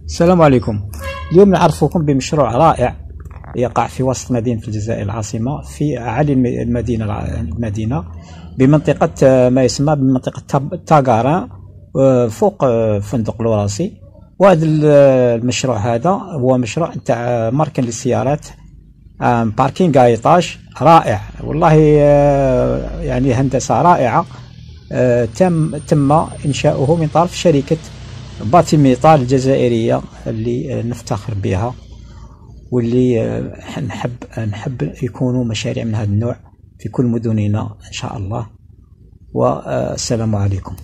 السلام عليكم. اليوم نعرفكم بمشروع رائع يقع في وسط مدينة الجزائر العاصمة، في أعالي المدينة بمنطقة ما يسمى بمنطقة تاغاران، فوق فندق لوراسي. وهذا المشروع هذا هو مشروع تاع مركن للسيارات، باركينغ ايطاج رائع والله. يعني هندسة رائعة. تم إنشاؤه من طرف شركة باتيميطال الجزائرية اللي نفتخر بها، واللي نحب يكونوا مشاريع من هذا النوع في كل مدننا إن شاء الله. والسلام عليكم.